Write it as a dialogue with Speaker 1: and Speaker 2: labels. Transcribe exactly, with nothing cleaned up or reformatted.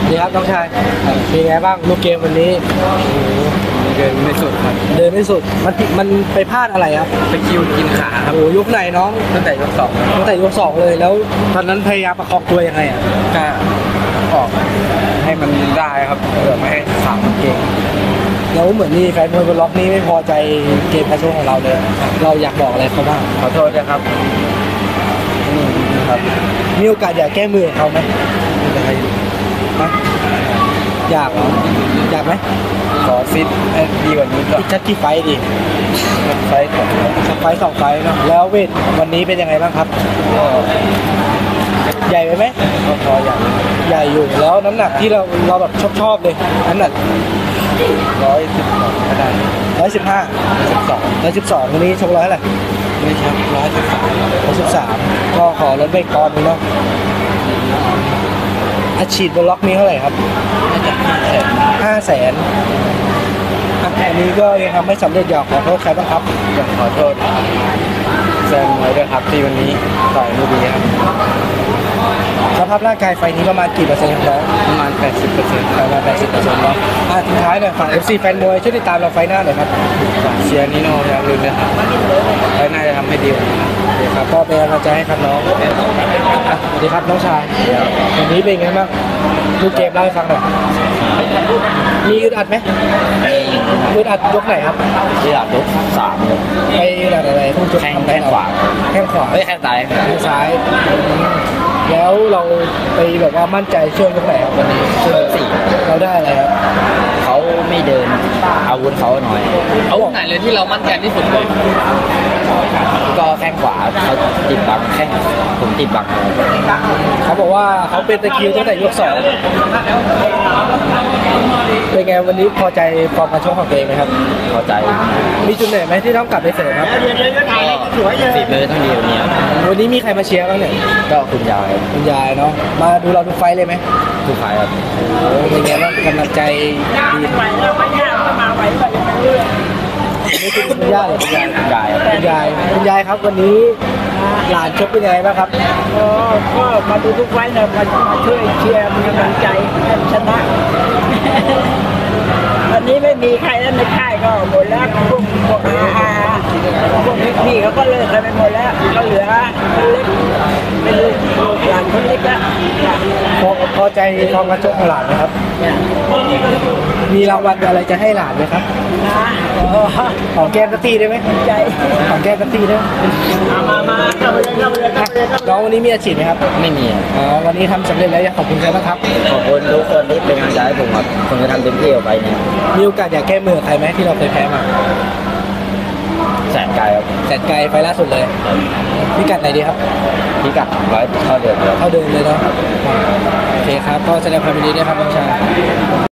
Speaker 1: ดีครับน้องชายเป็นไงบ้างลูกเกมวันนี้
Speaker 2: เดินไม่สุดครับ
Speaker 1: เดินไม่สุดมันมันไปพลาดอะไรครับ
Speaker 2: ไปคิวกินขาครับ
Speaker 1: โอ้ยกไหนน้อง
Speaker 2: ตั้งแต่ยกสอง
Speaker 1: ตั้งแต่ยกสองเลยแล้วตอนนั้นพยายามประคองตัวยังไงอ่ะ
Speaker 2: ก็ออกให้มันได้ครับเพื่อไม่ให้ขามันเก่ง
Speaker 1: แล้วเหมือนนี่แฟนมวยบนล็อกนี้ไม่พอใจเกมการชกของเราเลยเราอยากบอกอะไรเขาบ้าง
Speaker 2: ขอโทษนะครับ
Speaker 1: ครับมีโอกาสอยากแก้มือเขาไหมอยากเหรออยากไหม
Speaker 2: ขอฟิตให้ดีกว่านี้ก็
Speaker 1: ชัดกี่ไฟดี
Speaker 2: ไฟสอง
Speaker 1: สักไฟสองไฟเนาะแล้วเวทวันนี้เป็นยังไงบ้างครับใหญ่ไปไหม
Speaker 2: ก็พอใหญ่
Speaker 1: ใหญ่อยู่แล้วน้ำหนักที่เราเราแบบชอบชอบเลยน้ำหนัก
Speaker 2: ร้อยสิบสองก็ได้
Speaker 1: ร้อยสิบห้าสิบสองร้อยสิบสองวันนี้ชกร้อยอะไร
Speaker 2: ไม่ใช่ร้อยสิบสาม
Speaker 1: ร้อยสิบสามก็ขอลดเบรกตอนนึงเนาะอาชีพบนล็อกนี้เท่าไหร่ครับ
Speaker 2: น่าจะห้าแสน
Speaker 1: ห้าแสนอันนี้ก็ยังทำไม่สำเร็จอยากขอโทษใครบ้างครับ
Speaker 2: อยากขอโทษแฟนมวยด้วยครับที่วันนี้ต่อยไม่ดีครับ
Speaker 1: สภาพร่างกายไฟนี้ประมาณกี่เปอร์เซ็นต์ครับ
Speaker 2: ประมาณแปดสิบเปอร์เซ็นต์
Speaker 1: ประมาณแปดสิบเปอร์เซ็นต์เนาะอ่ะทิ้งท้ายหน่อยฝาก เอฟ ซี แฟนมวยช่วยติดตามเราไฟหน้าหน่อยครับ
Speaker 2: ฝากเชียร์นิโน่อย่าลืมนะครับไฟหน้าจะทำให้ดี
Speaker 1: เดี๋ยวครับก็เป็นกำลังใจให้ครับน้องสวัสดีครับน้องชายวันนี้เป็นไงบ้างดูเกมเล่าให้ฟังหน่อยมีอึดอัดไหมอึดอัดยกไหนครับ
Speaker 2: อึดอัดยกสาม
Speaker 1: ไปอึดอัดอะไรทุกจุด
Speaker 2: แข้งแข้งขวา
Speaker 1: แข้งขวา
Speaker 2: ไม่แข้งซ้าย
Speaker 1: แข้งซ้ายแล้วเราไปแบบว่ามั่นใจช่วงยกไหนครับวันนี้
Speaker 2: ช่วงสี่
Speaker 1: เราได้อะไรครับ
Speaker 2: เขาไม่เดินอาวุธเขาหน่อยอาวุธไหนเลยที่เรามั่นใจที่สุดเลยก็แข้งขวาเขาติดบังแข้งผมติดบัง
Speaker 1: เขาบอกว่าเขาเป็นตะคิวตั้งแต่ยกสองเป็นไงวันนี้พอใจฟอร์มการชกของตัวเองไหมครับ
Speaker 2: พอใจ
Speaker 1: มีจุดไหนไหมที่ต้องกลับไปเสริมครับ
Speaker 2: สิบเลยทั้งเดียวเนี่ย
Speaker 1: วันนี้มีใครมาเชียร์บ้างเนี่ย
Speaker 2: ก็คุณยาย
Speaker 1: คุณยายเนาะมาดูเราทุกไฟเลยไหม
Speaker 2: ทุกไฟครับ
Speaker 1: เป็นไงบ้างกำลังใจดีนี่คือคุณย่าหรือคุณยาย
Speaker 2: คุณยาย
Speaker 1: คุณยายคุณยายครับวันนี้หลานชกเป็นยังไงบ้างครับ
Speaker 3: ก็มาดูทุกไฟเนี่ยมาช่วยเชียร์มีกำลังใจให้ชนะวันนี้ไม่มีใครแล้วในค่ายก็หมดแล้วพวกพวกอาพวกพี่เขาก็เลิกกันไปหมดแล้วก็เหลือคนเล็กเป็นลูกหลานคนเล็กแล้ว
Speaker 1: พอพอใจฟอร์มการชกของหลานไหมครับมีรางวัลอะไรจะให้หลานไหมครับขอแก้มสักทีได้ไหม
Speaker 3: ใจ
Speaker 1: ขอแก้มสักทีได้
Speaker 3: มามาเข้าไปเลยเข้าไปเลยเข้าไปเลย
Speaker 1: น้องวันนี้มีอาชีพไหมครับ
Speaker 2: ไม่มี
Speaker 1: อ๋อวันนี้ทำสำเร็จแล้วอยากขอบคุณใครบ้างครับ
Speaker 2: ขอบคุณทุกคนที่เป็นกำลังใจให้ผมครับผมจะทำเต็มที่ออกไปเนี่ย
Speaker 1: มีโอกาสอยากแก้มือใครไหมที่เราเคยแพ้มา
Speaker 2: แสนไกลครับ
Speaker 1: แสนไกลไฟล่าสุดเลยพิกัดไหนดีครับ
Speaker 2: พิกัดร้อยเท่าเดิม
Speaker 1: เท่าเดิมเลยเนาะโอเคครับก็แสดงความยินดีด้วยครับน้องชาย